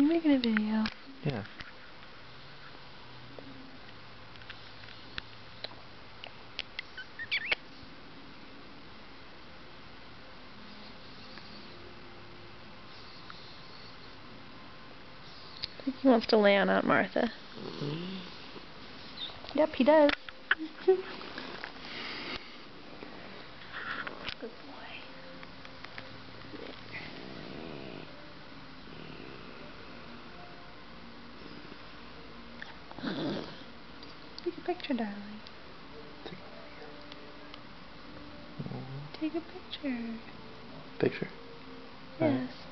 I'm making a video. Yeah. I think he wants to lay on Aunt Martha. Yep, he does. Good boy. Take a picture, darling. Take a picture. Picture? Yes.